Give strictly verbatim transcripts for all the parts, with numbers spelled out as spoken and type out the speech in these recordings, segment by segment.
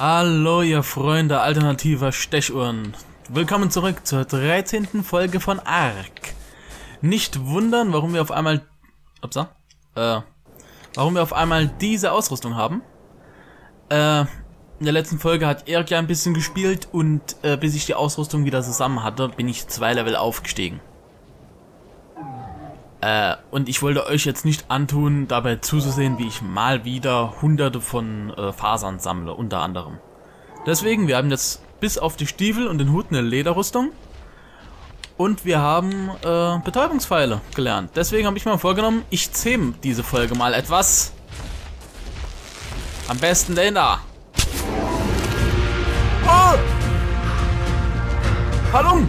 Hallo ihr Freunde alternativer Stechuhren. Willkommen zurück zur dreizehnten Folge von Ark. Nicht wundern, warum wir auf einmal... Upsa, äh, warum wir auf einmal diese Ausrüstung haben. Äh, in der letzten Folge hat Erik ja ein bisschen gespielt und äh, bis ich die Ausrüstung wieder zusammen hatte, bin ich zwei Level aufgestiegen. Äh, und ich wollte euch jetzt nicht antun, dabei zuzusehen, wie ich mal wieder hunderte von äh, Fasern sammle, unter anderem. Deswegen, wir haben jetzt bis auf die Stiefel und den Hut eine Lederrüstung. Und wir haben äh, Betäubungspfeile gelernt. Deswegen habe ich mir vorgenommen, ich zähme diese Folge mal etwas. Am besten den da. Oh! Hallo!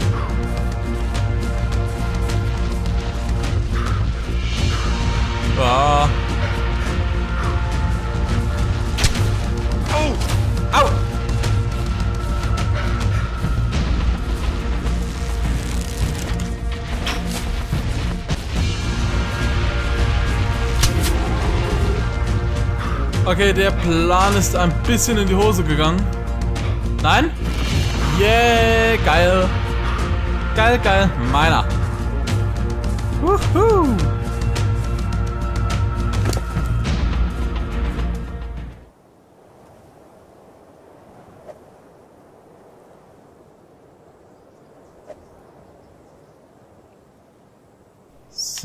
Ah. Au! Au! Okay, der Plan ist ein bisschen in die Hose gegangen. Nein? Yeah, geil. Geil, geil. Meiner. Wuhu! So.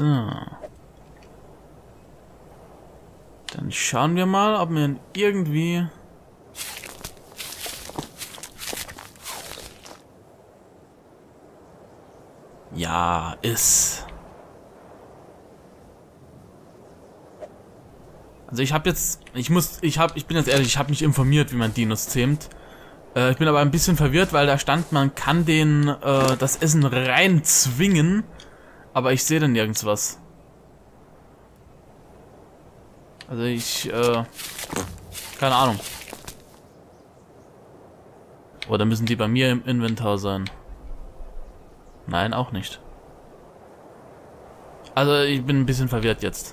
Dann schauen wir mal, ob wir irgendwie... Ja, ist... Also ich habe jetzt... Ich muss... Ich habe... Ich bin jetzt ehrlich, ich habe mich informiert, wie man Dinos zähmt. Äh, ich bin aber ein bisschen verwirrt, weil da stand, man kann den... Äh, das Essen rein zwingen. Aber ich sehe da nirgends was. Also ich, äh... keine Ahnung. Oder müssen die bei mir im Inventar sein? Nein, auch nicht. Also ich bin ein bisschen verwirrt jetzt.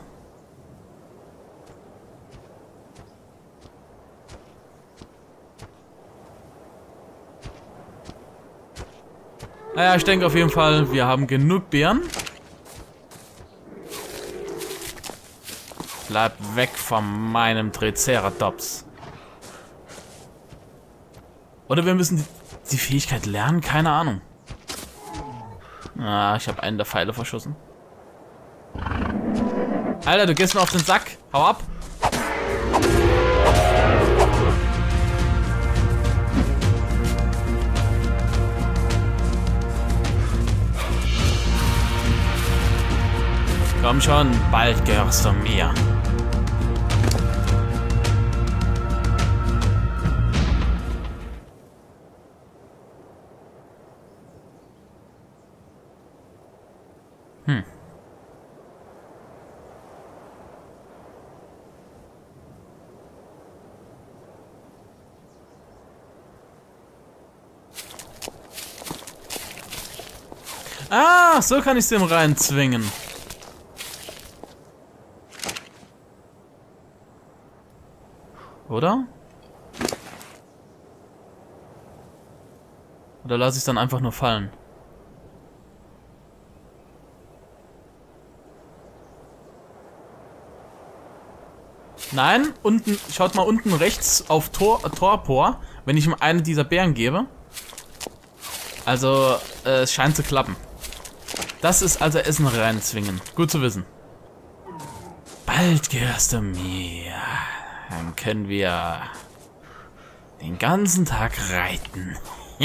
Naja, ich denke auf jeden Fall, wir haben genug Beeren. Bleib weg von meinem Triceratops. Oder wir müssen die, die Fähigkeit lernen? Keine Ahnung. Ah, ich habe einen der Pfeile verschossen. Alter, du gehst mir auf den Sack. Hau ab. Komm schon, bald gehörst du mir. Hm. Ah, so kann ich es dem reinzwingen. Oder? Oder lasse ich es dann einfach nur fallen? Nein, unten, schaut mal unten rechts auf Tor, Torpor, wenn ich ihm eine dieser Beeren gebe. Also, äh, es scheint zu klappen. Das ist also Essen reinzwingen. Gut zu wissen. Bald gehörst du mir. Dann können wir den ganzen Tag reiten.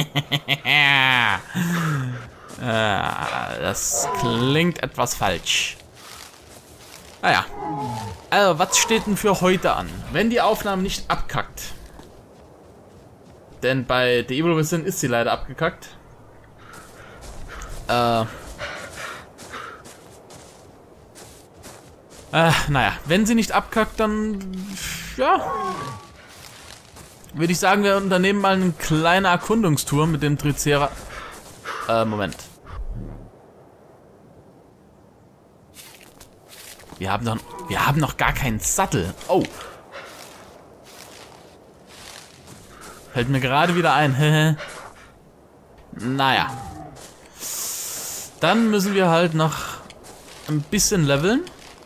Das klingt etwas falsch. Naja. Also, was steht denn für heute an? Wenn die Aufnahme nicht abkackt. Denn bei The Evil Within ist sie leider abgekackt. Äh. Äh, naja, wenn sie nicht abkackt, dann... Ja. Würde ich sagen, wir unternehmen mal eine kleine Erkundungstour mit dem Tricera... Äh, Moment. Wir haben noch... Wir haben noch gar keinen Sattel. Oh. Fällt mir gerade wieder ein. Naja. Dann müssen wir halt noch ein bisschen leveln.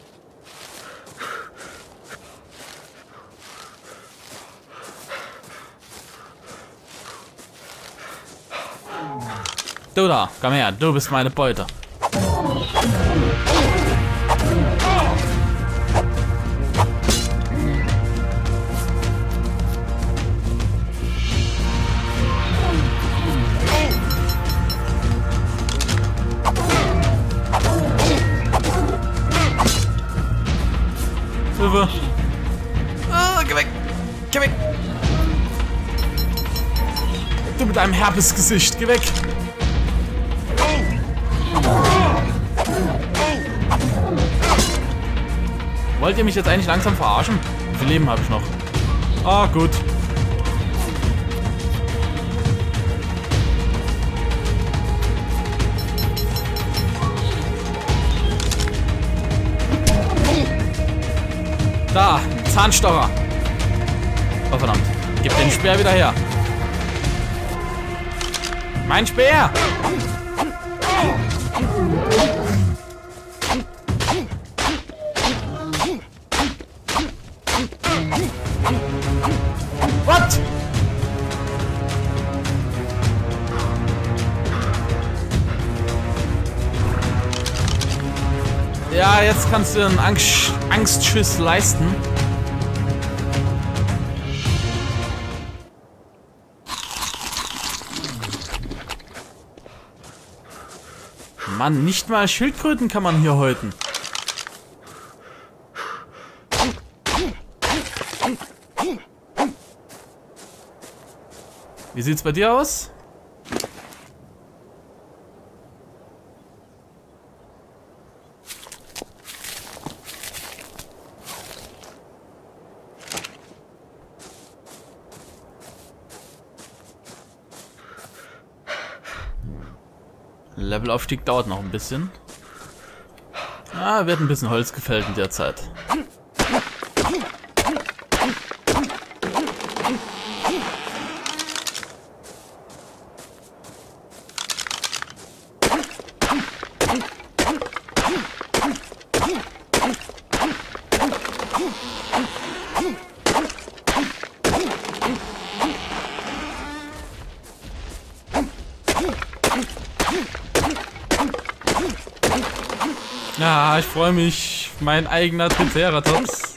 Du da, komm her, du bist meine Beute. Hilfe! Ah, geh weg! Geh weg! Du mit deinem Herpesgesicht, geh weg! Wollt ihr mich jetzt eigentlich langsam verarschen? Wie viel Leben habe ich noch? Ah, gut. Da, ein Zahnstocher. Oh, verdammt. Gib den Speer wieder her. Mein Speer! What? Ja, jetzt kannst du einen Angst Angstschiss leisten. Mann, nicht mal Schildkröten kann man hier häuten. Wie sieht's bei dir aus? Levelaufstieg dauert noch ein bisschen. Ah, wird ein bisschen Holz gefällt in der Zeit. Ja, ich freue mich. Mein eigener Triceratops.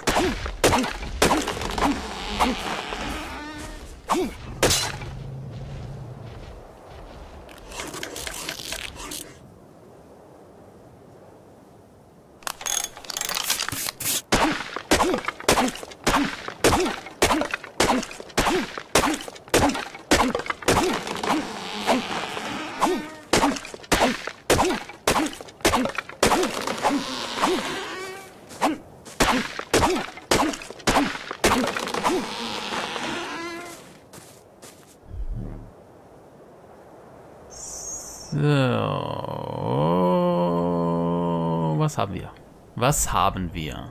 So, was haben wir? Was haben wir?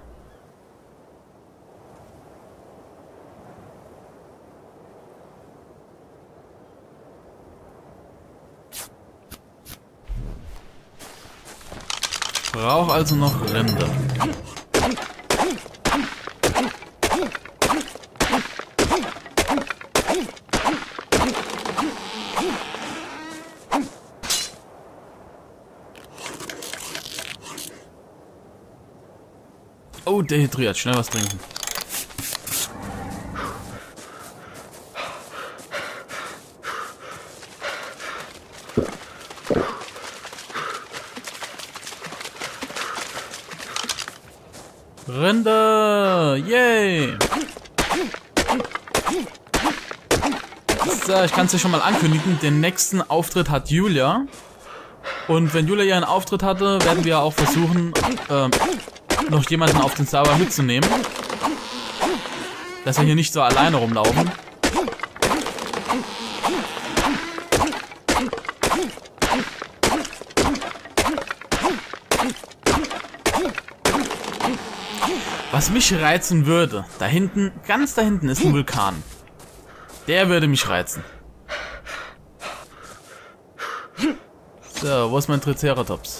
Ich brauche also noch Rinder. Oh, dehydriert. Schnell was trinken. Rinder! Yay! So, ich kann es dir schon mal ankündigen. Den nächsten Auftritt hat Julia. Und wenn Julia ihren Auftritt hatte, werden wir auch versuchen, äh, noch jemanden auf den Server mitzunehmen. Dass wir hier nicht so alleine rumlaufen. Was mich reizen würde, da hinten, ganz da hinten ist ein Vulkan. Der würde mich reizen. So, wo ist mein Triceratops?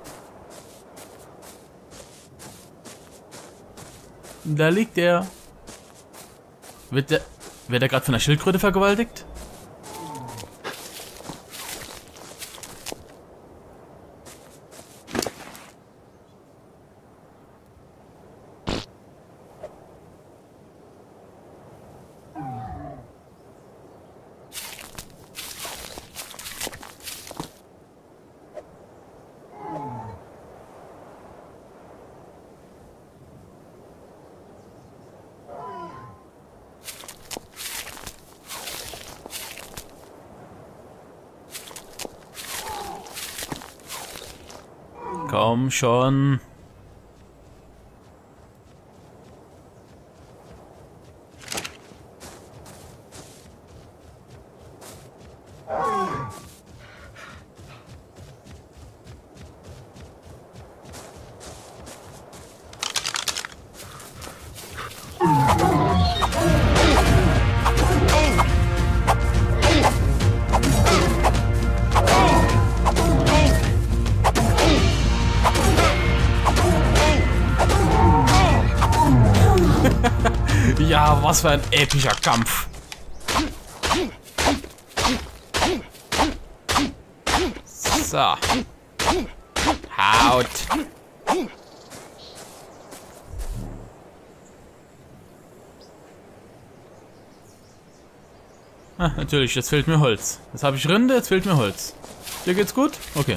Da liegt der. Wird der... Wird er gerade von der Schildkröte vergewaltigt? Komm schon. Ja, was für ein epischer Kampf. So. Haut. Ah, natürlich, jetzt fehlt mir Holz. Jetzt habe ich Rinde, jetzt fehlt mir Holz. Dir geht's gut? Okay.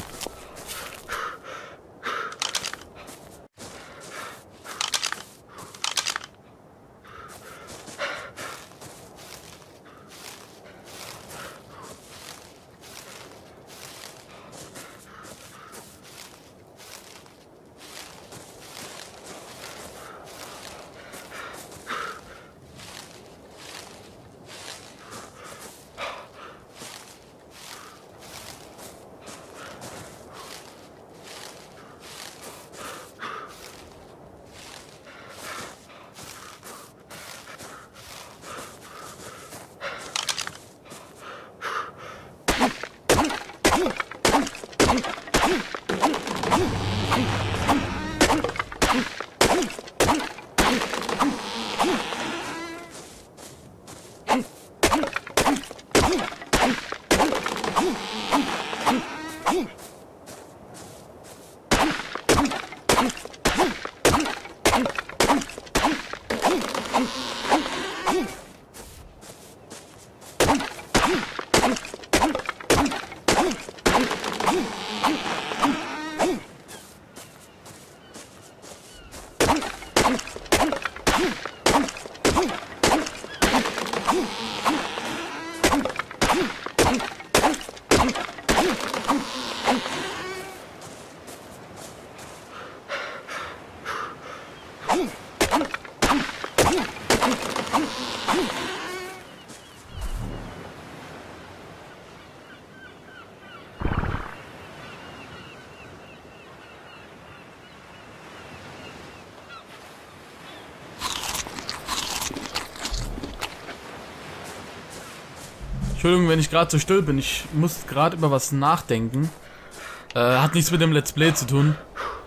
Entschuldigung, wenn ich gerade so still bin. Ich muss gerade über was nachdenken. Äh, hat nichts mit dem Let's Play zu tun.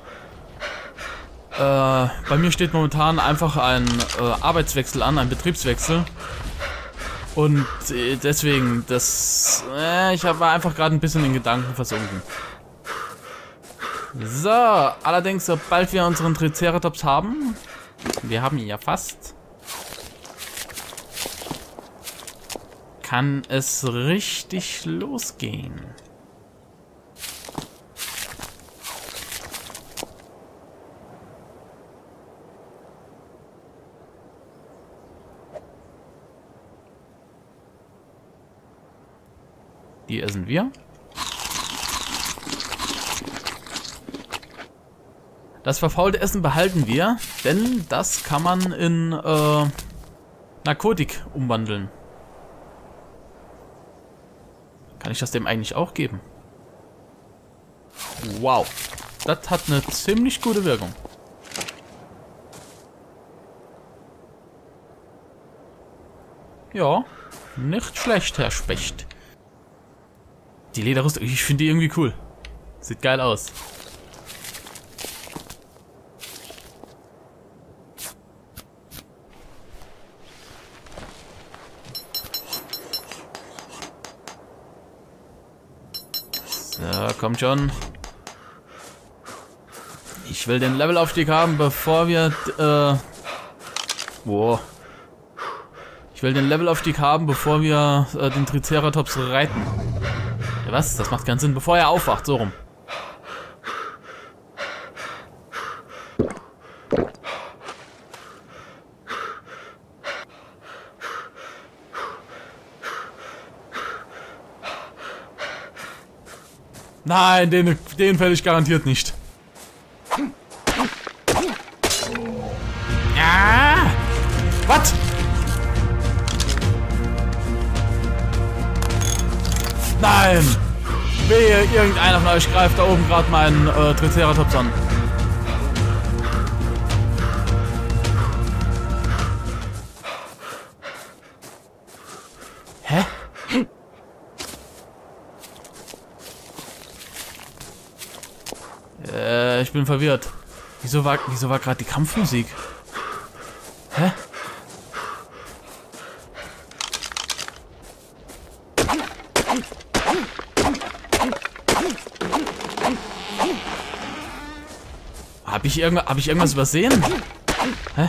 Äh, bei mir steht momentan einfach ein äh, Arbeitswechsel an, ein Betriebswechsel. Und äh, deswegen, das... Äh, ich war einfach gerade ein bisschen in Gedanken versunken. So, allerdings, sobald wir unseren Triceratops haben... Wir haben ihn ja fast... kann es richtig losgehen. Die essen wir. Das verfaulte Essen behalten wir, denn das kann man in äh, Narkotik umwandeln. Kann ich das dem eigentlich auch geben? Wow. Das hat eine ziemlich gute Wirkung. Ja. Nicht schlecht, Herr Specht. Die Lederrüstung, ich finde die irgendwie cool. Sieht geil aus. So, kommt schon. Ich will den Levelaufstieg haben, bevor wir... Äh, wow. Ich will den Levelaufstieg haben, bevor wir äh, den Triceratops reiten. Ja, was? Das macht keinen Sinn. Bevor er aufwacht, so rum. Nein, den, den fäll ich garantiert nicht. Ja! Was? Nein! Wehe, irgendeiner von euch greift da oben gerade meinen äh, Triceratops an. Hä? Äh, ich bin verwirrt. Wieso war, wieso war gerade die Kampfmusik? Hä? Hab ich, irgend, hab ich irgendwas übersehen? Hä?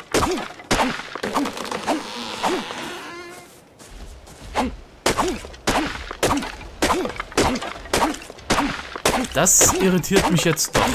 Das irritiert mich jetzt doch.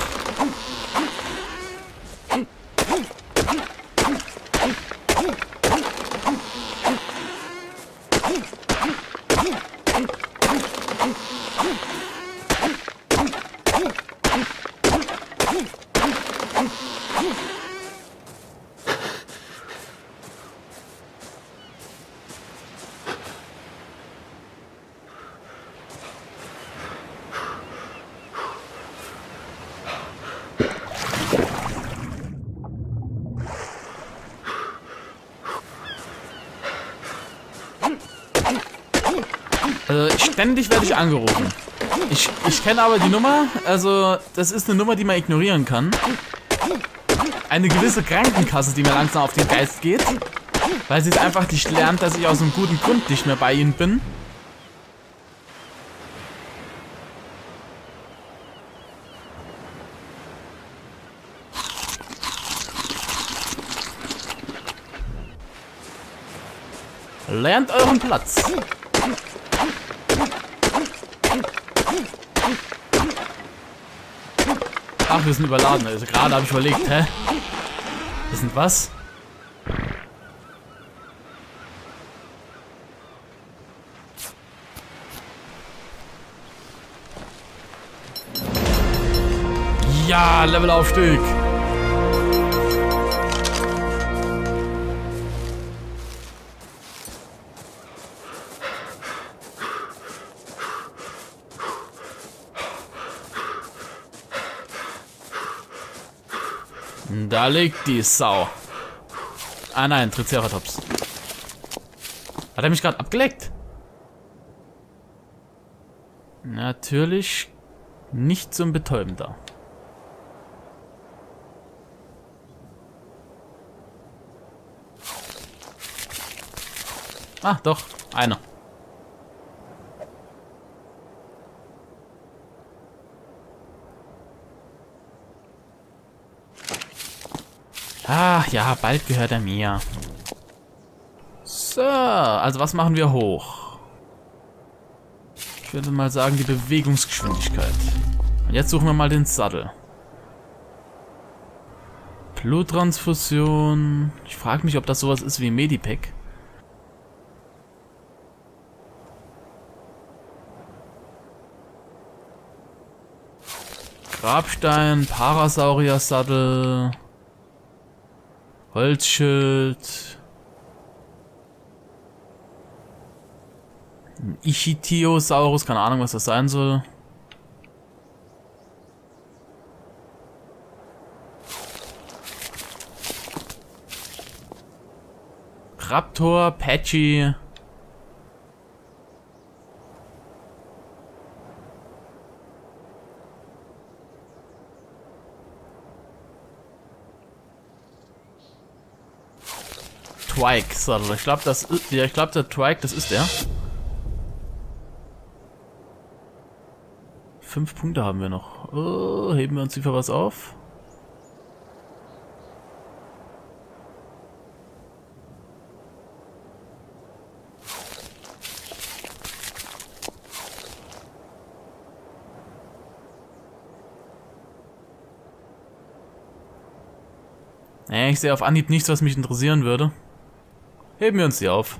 Also ständig werde ich angerufen. Ich, ich kenne aber die Nummer, also das ist eine Nummer, die man ignorieren kann. Eine gewisse Krankenkasse, die mir langsam auf den Geist geht, weil sie es einfach nicht lernt, dass ich aus einem guten Grund nicht mehr bei ihnen bin. Lernt euren Platz. Ach, wir sind überladen. Also gerade habe ich überlegt, hä? Wir sind was? Ja, Levelaufstieg. Da liegt die Sau. Ah nein, Triceratops. Hat er mich gerade abgeleckt? Natürlich nicht zum Betäuben da. Ah, doch, einer. Ah, ja, bald gehört er mir. So, also was machen wir hoch? Ich würde mal sagen, die Bewegungsgeschwindigkeit. Und jetzt suchen wir mal den Sattel. Bluttransfusion. Ich frage mich, ob das sowas ist wie Medipack. Grabstein, Parasaurier-Sattel. Holzschild. Ein Ichthyosaurus, keine Ahnung, was das sein soll. Raptor, Patchy. Twike Sattel. Ich glaube, das ist, ja, ich glaube, der Twike, das ist der. Fünf Punkte haben wir noch. Oh, heben wir uns lieber was auf. Nee, ich sehe auf Anhieb nichts, was mich interessieren würde. Heben wir uns die auf.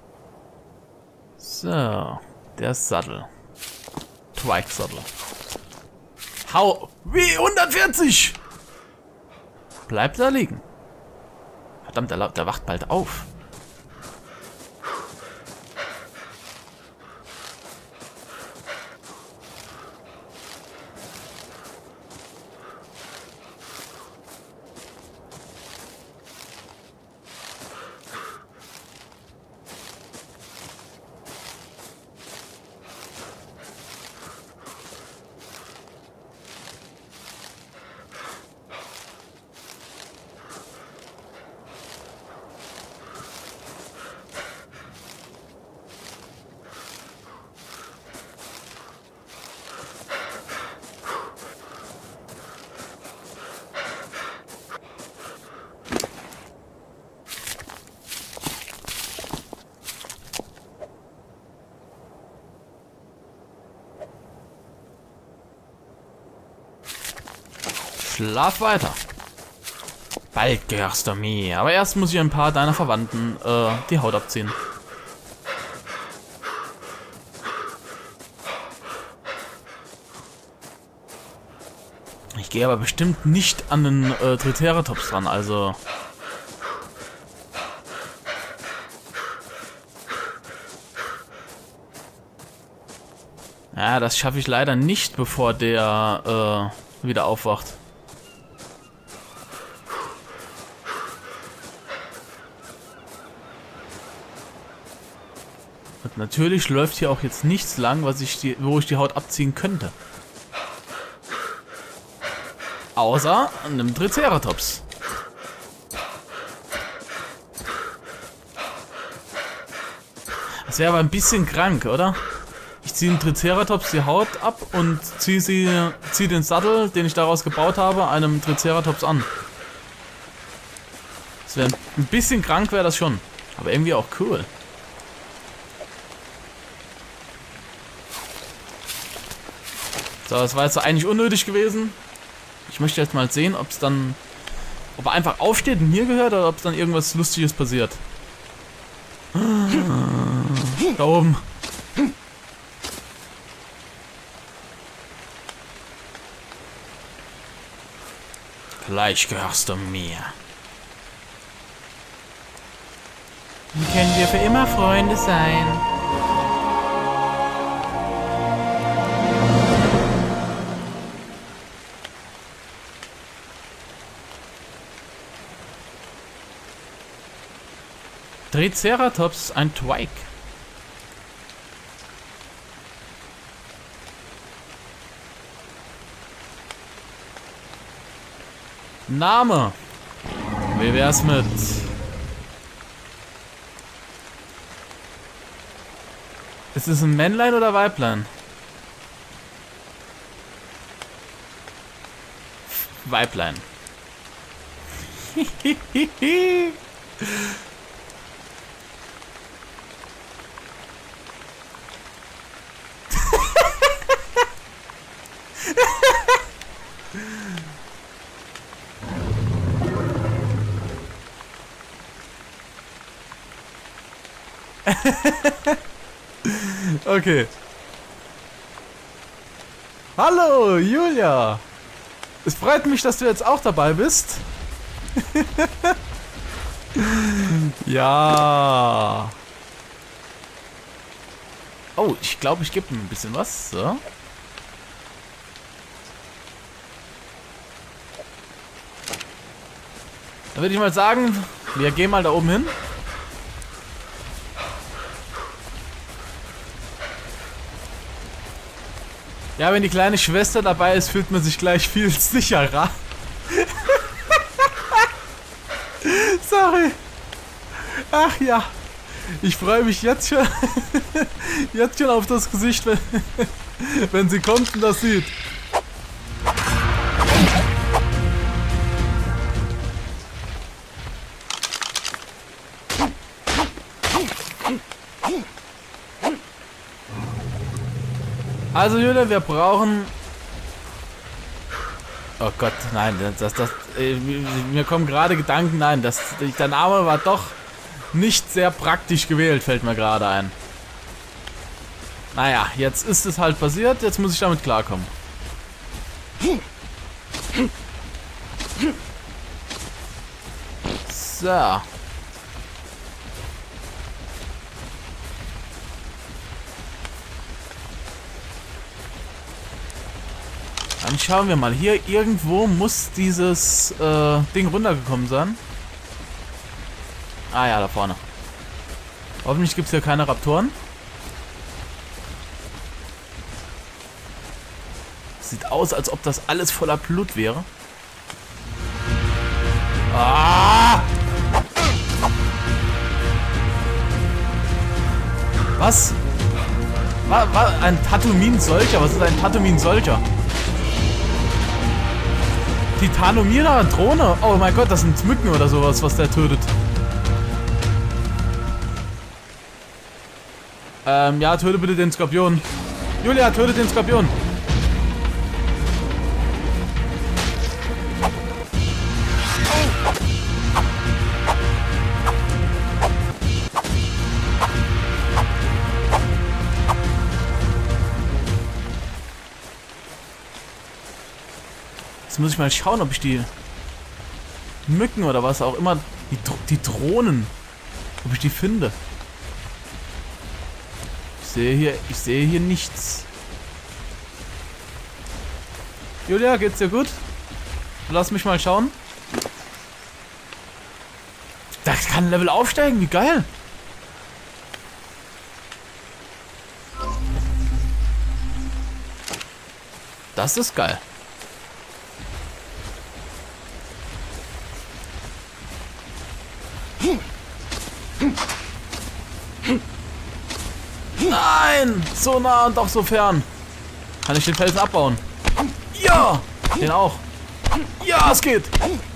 So, der Sattel. Twike Sattel. Hau! Wie? hundertvierzig! Bleibt da liegen. Verdammt, der, der wacht bald auf. Schlaf weiter. Bald gehörst du mir. Aber erst muss ich ein paar deiner Verwandten äh, die Haut abziehen. Ich gehe aber bestimmt nicht an den äh, Triceratops ran, also... Ja, das schaffe ich leider nicht, bevor der äh, wieder aufwacht. Und natürlich läuft hier auch jetzt nichts lang, was ich die, wo ich die Haut abziehen könnte. Außer einem Triceratops. Das wäre aber ein bisschen krank, oder? Ich ziehe dem Triceratops die Haut ab und ziehe sie, ziehe den Sattel, den ich daraus gebaut habe, einem Triceratops an. Das wäre ein bisschen krank, wäre das schon. Aber irgendwie auch cool. So, das war jetzt eigentlich unnötig gewesen. Ich möchte jetzt mal sehen, ob es dann... Ob er einfach aufsteht und hier gehört oder ob es dann irgendwas Lustiges passiert. Da oben. Gleich gehörst du mir. Dann können wir für immer Freunde sein. Triceratops, ein Twike. Name. Wie wär's mit... Ist es ein Männlein oder Weiblein? Weiblein. Okay. Hallo, Julia. Es freut mich, dass du jetzt auch dabei bist. Ja. Oh, ich glaube, ich gebe ihm ein bisschen was. So. Dann würde ich mal sagen, wir gehen mal da oben hin. Ja, wenn die kleine Schwester dabei ist, fühlt man sich gleich viel sicherer. Sorry. Ach ja. Ich freue mich jetzt schon. Jetzt schon auf das Gesicht, wenn, wenn sie kommt und das sieht. Also Julia, wir brauchen... Oh Gott, nein, das, das, äh, mir kommen gerade Gedanken, nein, das, der Name war doch nicht sehr praktisch gewählt, fällt mir gerade ein. Naja, jetzt ist es halt passiert, jetzt muss ich damit klarkommen. So. Dann schauen wir mal. Hier irgendwo muss dieses äh, Ding runtergekommen sein. Ah ja, da vorne. Hoffentlich gibt es hier keine Raptoren. Sieht aus, als ob das alles voller Blut wäre. Ah! Was? War, war ein Tatumin-Solcher? Was ist ein Tatumin-Solcher? Titanomira Drohne? Oh mein Gott, das sind Mücken oder sowas, was der tötet. Ähm, ja, töte bitte den Skorpion. Julia, töte den Skorpion. Jetzt muss ich mal schauen, ob ich die Mücken oder was auch immer, die, die Drohnen, ob ich die finde. Ich sehe hier, ich sehe hier nichts. Julia, geht's dir gut? Lass mich mal schauen. Das kann ein Level aufsteigen, wie geil. Das ist geil. Nein! So nah und doch so fern. Kann ich den Felsen abbauen? Ja! Den auch. Ja, es geht!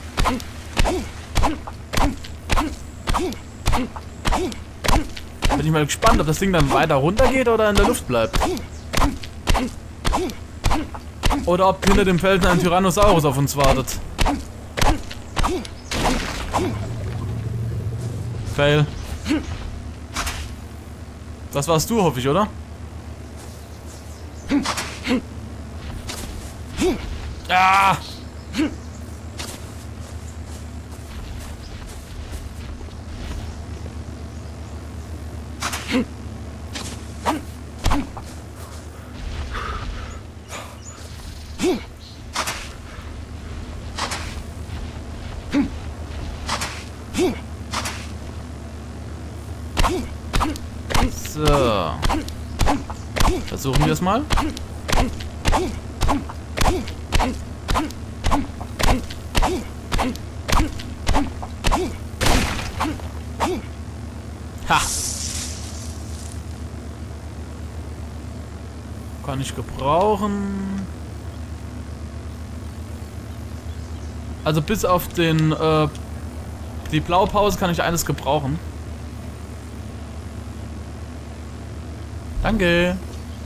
Bin ich mal gespannt, ob das Ding dann weiter runter geht oder in der Luft bleibt. Oder ob hinter dem Felsen ein Tyrannosaurus auf uns wartet. Fail. Das warst du, hoffe ich, oder? Ah! So. Versuchen wir es mal. Ha! Kann ich gebrauchen. Also bis auf den äh, die Blaupause kann ich eines gebrauchen. Danke.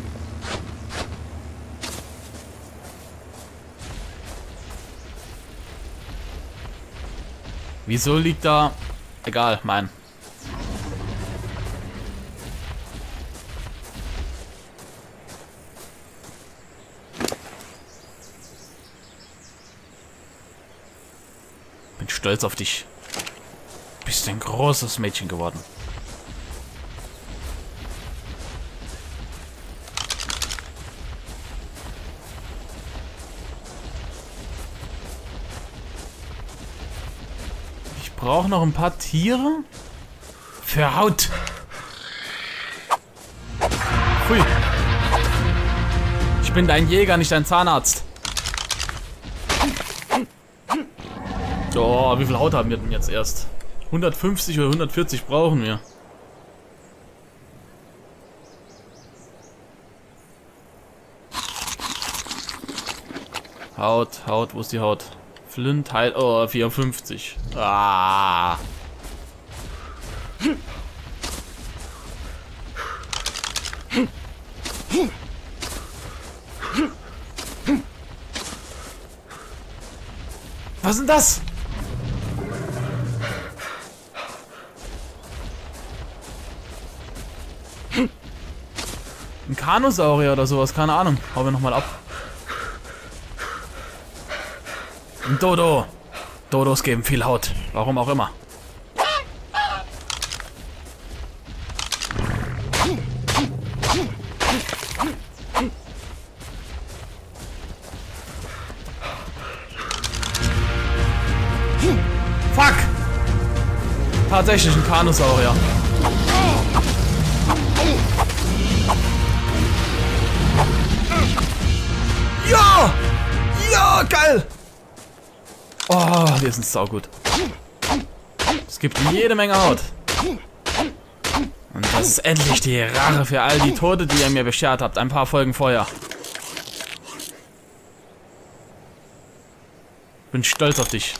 Wieso liegt da... Egal, mein. Bin stolz auf dich. Bist ein großes Mädchen geworden. Ich brauche noch ein paar Tiere für Haut. Pfui. Ich bin dein Jäger, nicht dein Zahnarzt. Oh, wie viel Haut haben wir denn jetzt erst? hundertfünfzig oder hundertvierzig brauchen wir. Haut, Haut, wo ist die Haut? Flint, Heil, oh, vierundfünfzig. Ah. Was ist denn das? Ein Kanosaurier oder sowas, keine Ahnung. Hauen wir nochmal ab. Ein Dodo. Dodos geben viel Haut. Warum auch immer. Fuck! Tatsächlich ein Kanosaurier. Ja! Ja, geil! Oh, wir sind saugut. Es gibt jede Menge Haut. Und das ist endlich die Rache für all die Tote, die ihr mir beschert habt. Ein paar Folgen vorher. Bin stolz auf dich.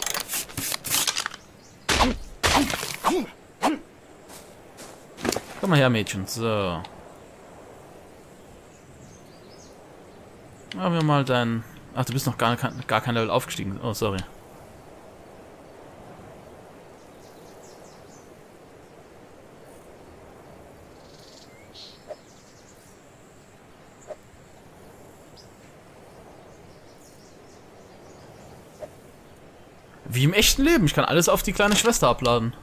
Komm mal her, Mädchen. So. Machen wir mal dein... Ach, du bist noch gar, gar kein Level aufgestiegen. Oh, sorry. Wie im echten Leben. Ich kann alles auf die kleine Schwester abladen.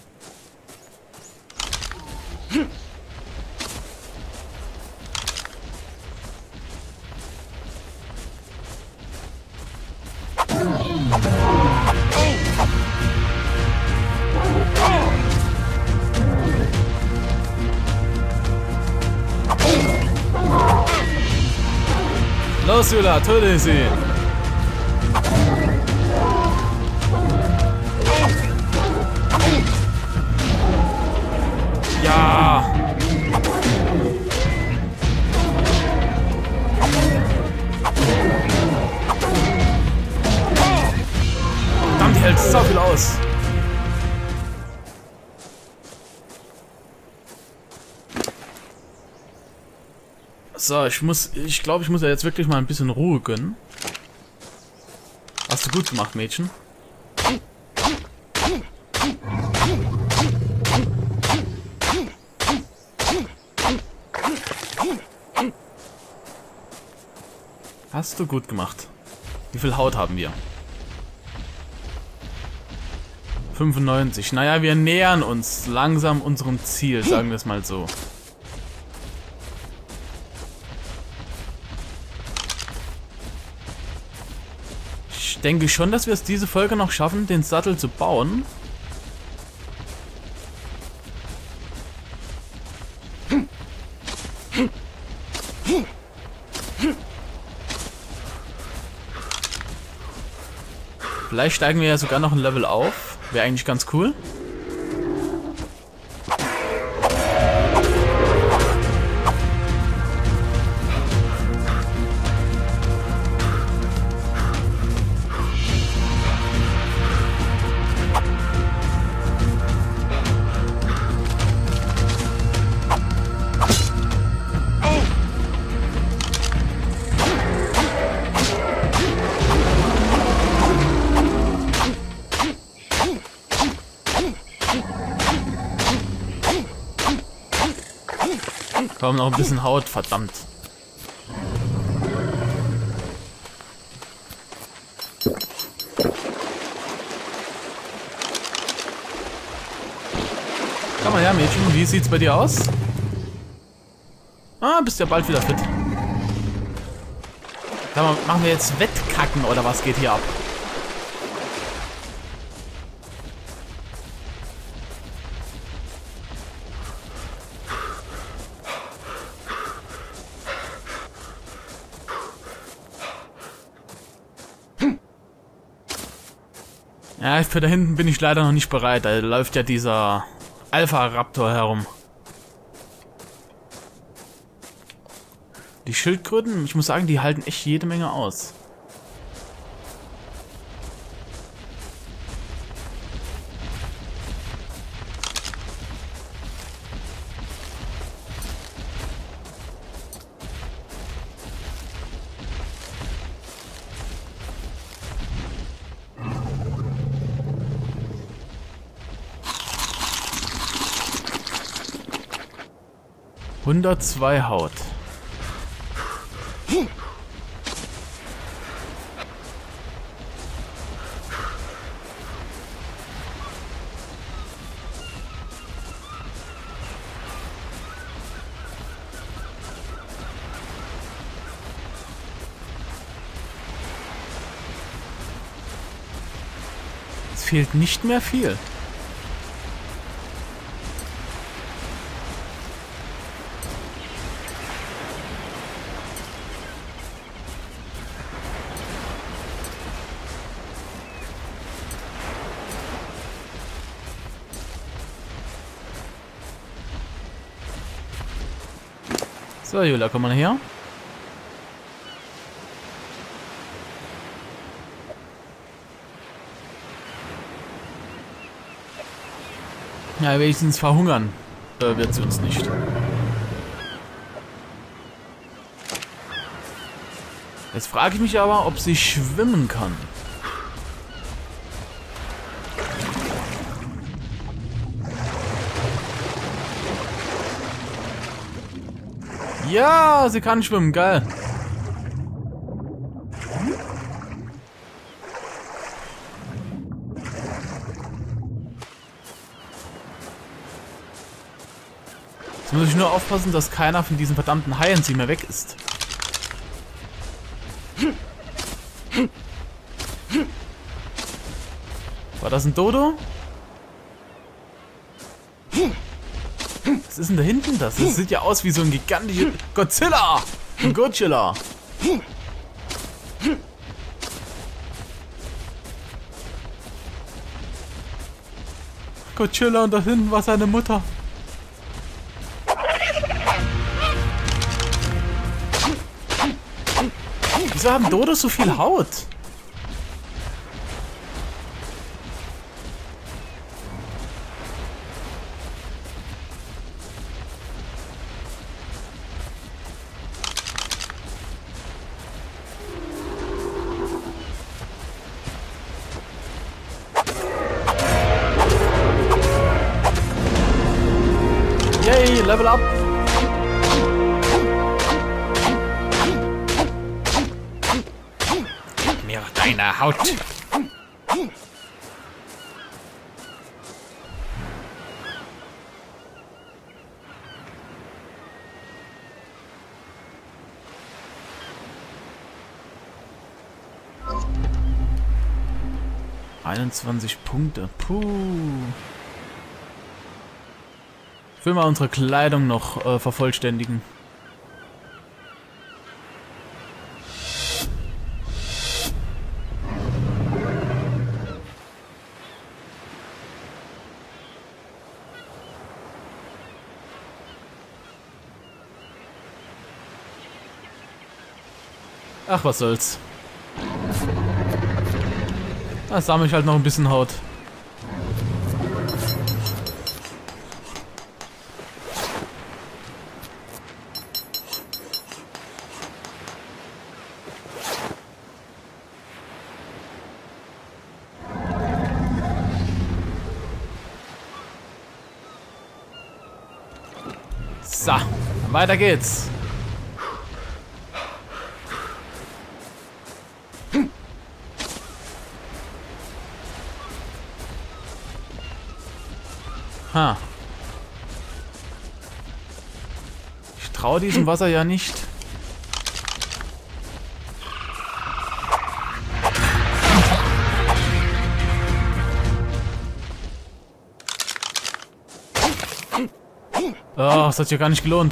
Los, Jula, töte sie! Ja! Verdammt, die hält so viel aus! So, ich muss, ich glaube, ich muss ja jetzt wirklich mal ein bisschen Ruhe gönnen. Hast du gut gemacht, Mädchen. Hast du gut gemacht. Wie viel Haut haben wir? fünfundneunzig. Naja, wir nähern uns langsam unserem Ziel, sagen wir es mal so. Ich denke schon, dass wir es diese Folge noch schaffen, den Sattel zu bauen. Vielleicht steigen wir ja sogar noch ein Level auf. Wäre eigentlich ganz cool. Komm, noch ein bisschen Haut, verdammt. Komm mal her, Mädchen, wie sieht's bei dir aus? Ah, bist ja bald wieder fit. Sag mal, machen wir jetzt Wettkacken oder was geht hier ab? Ja, für da hinten bin ich leider noch nicht bereit. Da läuft ja dieser Alpha-Raptor herum. Die Schildkröten, ich muss sagen, die halten echt jede Menge aus. hundertzwei Haut. Es fehlt nicht mehr viel. So, Julia, komm mal her. Ja, wenigstens verhungern äh, wird sie uns nicht. Jetzt frage ich mich aber, ob sie schwimmen kann. Ja, sie kann schwimmen, geil. Jetzt muss ich nur aufpassen, dass keiner von diesen verdammten Haien sie mehr weg ist. War das ein Dodo? Was ist denn da hinten das? Das sieht ja aus wie so ein gigantischer Godzilla! Ein Godzilla! Godzilla und da hinten war seine Mutter. Wieso haben Dodos so viel Haut? Yay, Level up! Gib mir deine Haut! einundzwanzig Punkte. Puh. Ich will mal unsere Kleidung noch äh, vervollständigen. Ach, was soll's. Da sammle ich halt noch ein bisschen Haut. So, weiter geht's. Ha. Ich traue diesem Wasser ja nicht. Oh, das hat sich ja gar nicht gelohnt.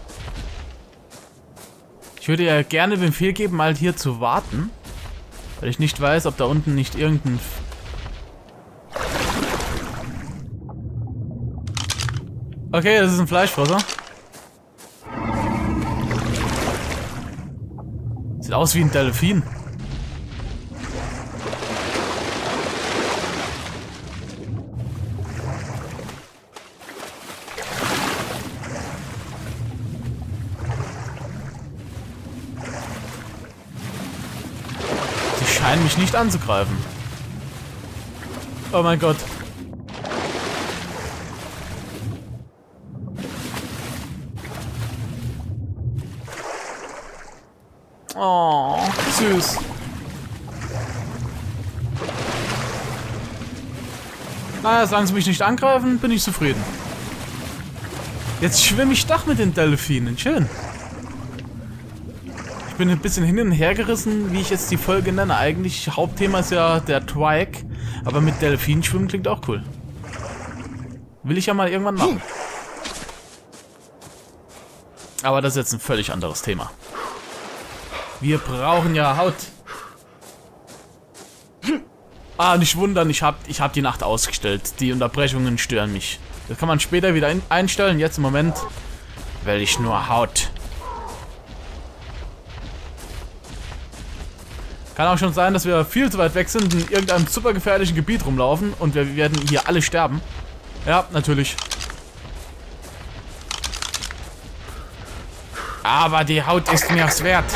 Ich würde ja gerne den Befehl geben, mal hier zu warten. Weil ich nicht weiß, ob da unten nicht irgendein Okay, das ist ein Fleischfresser. Sieht aus wie ein Delfin. Sie scheinen mich nicht anzugreifen. Oh mein Gott. Oh, süß. Naja, solange sie mich nicht angreifen, bin ich zufrieden. Jetzt schwimme ich doch mit den Delfinen. Schön. Ich bin ein bisschen hin und her gerissen, wie ich jetzt die Folge nenne. Eigentlich, Hauptthema ist ja der Trike. Aber mit Delfinen schwimmen klingt auch cool. Will ich ja mal irgendwann machen. Aber das ist jetzt ein völlig anderes Thema. Wir brauchen ja Haut. Ah, nicht wundern, ich hab, ich hab die Nacht ausgestellt. Die Unterbrechungen stören mich. Das kann man später wieder in, einstellen. Jetzt im Moment will ich nur Haut. Kann auch schon sein, dass wir viel zu weit weg sind, in irgendeinem super gefährlichen Gebiet rumlaufen und wir werden hier alle sterben. Ja, natürlich. Aber die Haut ist mir's wert.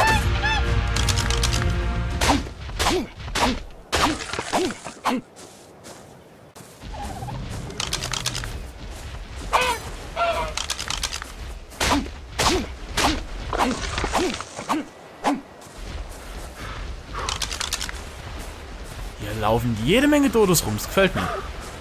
Hier laufen jede Menge Dodos rum, das gefällt mir.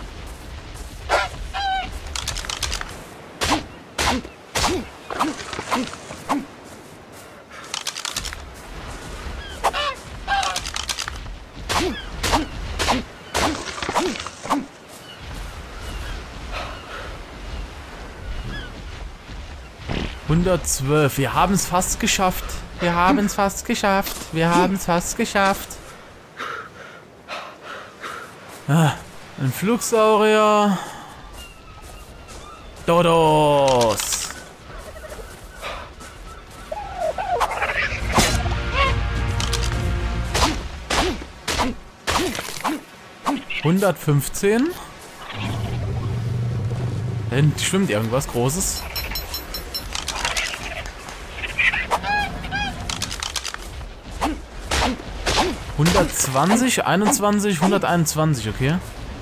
hundertzwölf. Wir haben es fast geschafft. Wir haben es fast geschafft. Wir haben es fast geschafft. Ah, ein Flugsaurier. Dodos. hundertfünfzehn. Da hinten schwimmt irgendwas Großes. hundertzwanzig, einundzwanzig, hunderteinundzwanzig, okay.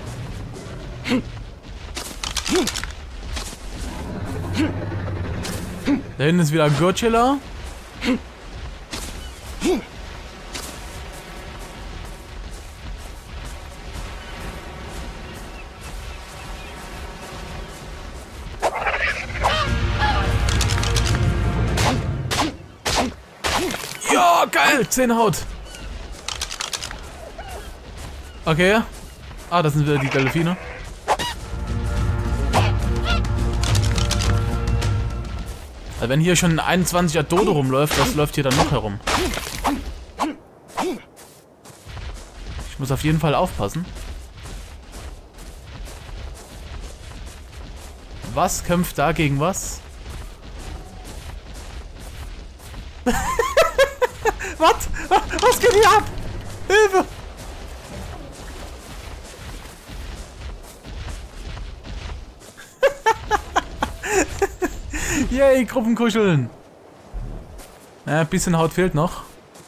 Da hinten ist wieder Godzilla. Ja, geil, zehn Haut. Okay. Ah, das sind wieder die Delfine. Also wenn hier schon ein einundzwanziger Dodo rumläuft, was läuft hier dann noch herum? Ich muss auf jeden Fall aufpassen. Was kämpft da gegen was? Was? Was geht hier ab? Hilfe! Yay, Gruppenkuscheln. Ja, ein bisschen Haut fehlt noch.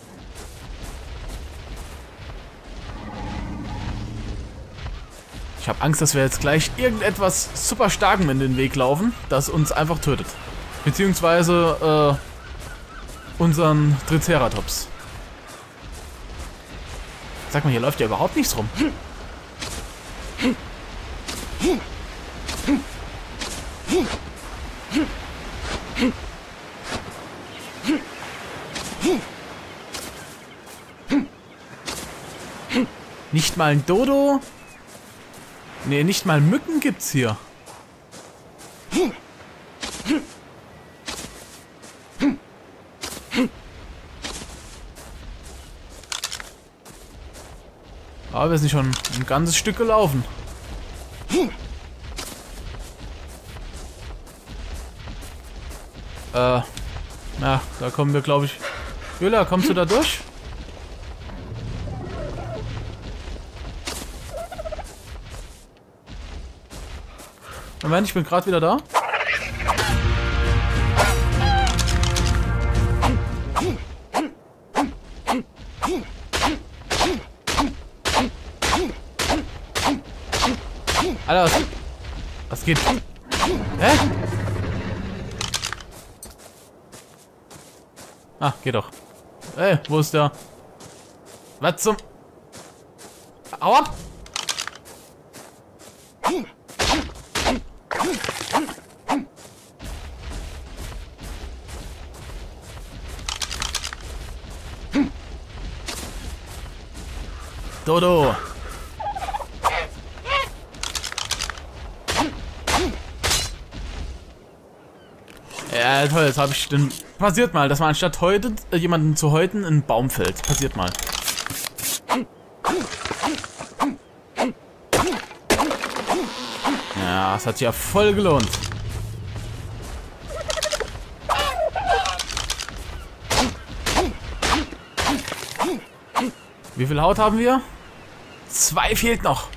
Ich habe Angst, dass wir jetzt gleich irgendetwas super Starkem in den Weg laufen, das uns einfach tötet. Beziehungsweise äh, unseren Triceratops. Sag mal, hier läuft ja überhaupt nichts rum. Nicht mal ein Dodo? Nee, nicht mal Mücken gibt's hier. Aber wir sind schon ein ganzes Stück gelaufen. Äh, na, da kommen wir, glaube ich. Jula, kommst du da durch? Moment, ich bin gerade wieder da. Alter, was, was geht? Hä? Ah, geht doch. Ey, wo ist der? Was zum... Aua! Dodo! Ja, toll, jetzt habe ich den... Passiert mal, dass man anstatt heute äh, jemanden zu häuten in einen Baum fällt. Passiert mal. Ja, das hat sich ja voll gelohnt. Wie viel Haut haben wir? Zwei fehlt noch.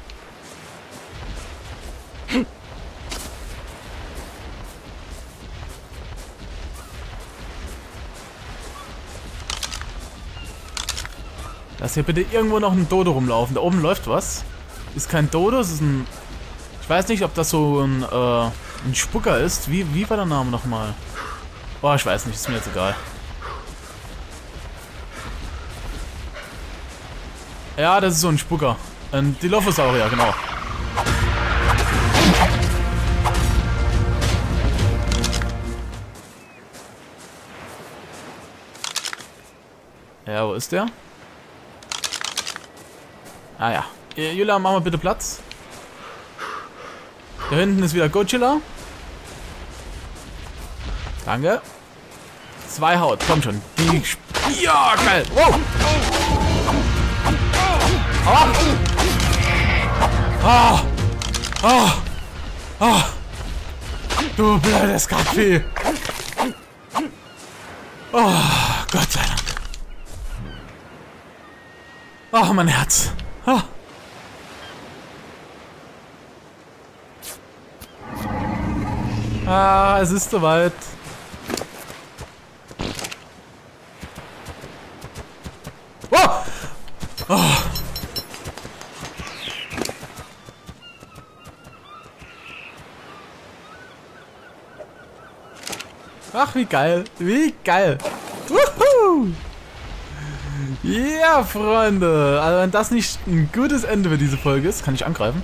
Lass hier bitte irgendwo noch ein Dodo rumlaufen. Da oben läuft was. Ist kein Dodo, es ist ein... Ich weiß nicht, ob das so ein, äh, ein Spucker ist. Wie, wie war der Name nochmal? Oh, ich weiß nicht, ist mir jetzt egal. Ja, das ist so ein Spucker. Ein Dilophosaurier, genau. Ja, wo ist der? Ah ja. Jula, mach mal bitte Platz. Da hinten ist wieder Godzilla. Danke. Zwei Haut, komm schon. Die ja, geil. Wow. Ah. Ah. Ah. Ah. Du blödes Kackvieh. Oh, Gott sei Dank. Ach, mein Herz. Ah. Ah, es ist soweit. Oh! Oh. Ach, wie geil. Wie geil. Wuhu! Ja, Freunde. Also wenn das nicht ein gutes Ende für diese Folge ist, kann ich angreifen.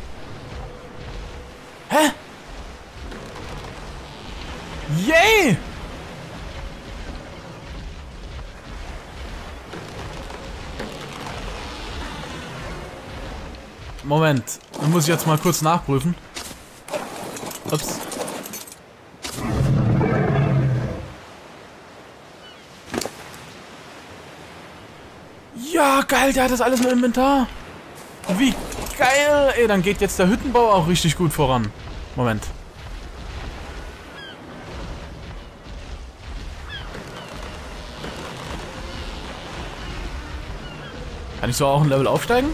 Hä? Yay! Moment, da muss ich jetzt mal kurz nachprüfen. Ups. Ja, geil, der hat das alles im Inventar. Wie geil. Ey, dann geht jetzt der Hüttenbau auch richtig gut voran. Moment. Kann ich so auch ein Level aufsteigen?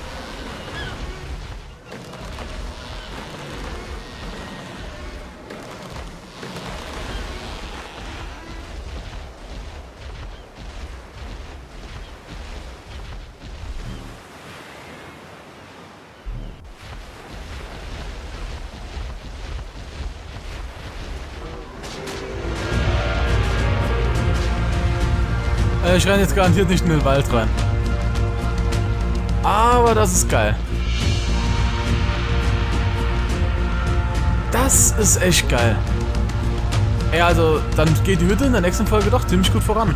Ich renne jetzt garantiert nicht in den Wald rein. Aber das ist geil. Das ist echt geil. Ey, also, dann geht die Hütte in der nächsten Folge doch ziemlich gut voran.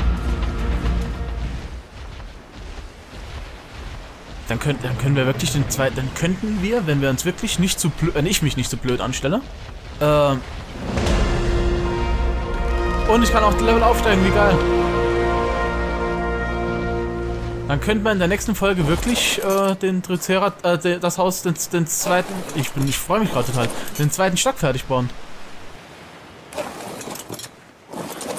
Dann, könnt, dann können wir wirklich den zweiten... Dann könnten wir, wenn wir uns wirklich nicht zu blöd... Wenn ich mich nicht so blöd anstelle... Äh, und ich kann auch Level aufsteigen, wie geil. Dann könnte man in der nächsten Folge wirklich äh, den Tricerat, äh, das Haus, den, den zweiten, ich bin, ich freue mich gerade total, den zweiten Stock fertig bauen.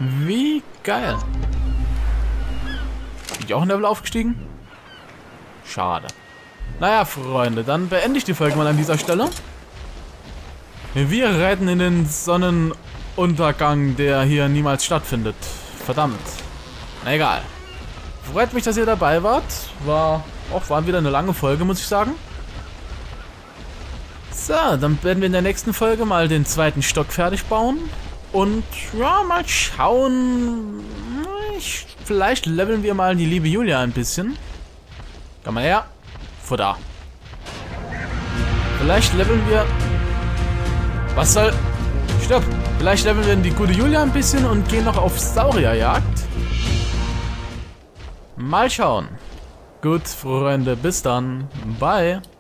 Wie geil. Bin ich auch ein Level aufgestiegen? Schade. Naja, Freunde, dann beende ich die Folge mal an dieser Stelle. Wir reiten in den Sonnenuntergang, der hier niemals stattfindet. Verdammt. Na egal. Freut mich, dass ihr dabei wart. War auch war wieder eine lange Folge, muss ich sagen. So, dann werden wir in der nächsten Folge mal den zweiten Stock fertig bauen. Und ja, mal schauen. Ich, vielleicht leveln wir mal die liebe Julia ein bisschen. Komm mal her. Futter. Vielleicht leveln wir... Was soll... Stopp. Vielleicht leveln wir die gute Julia ein bisschen und gehen noch auf Saurierjagd. Mal schauen. Gut, Freunde. Bis dann. Bye.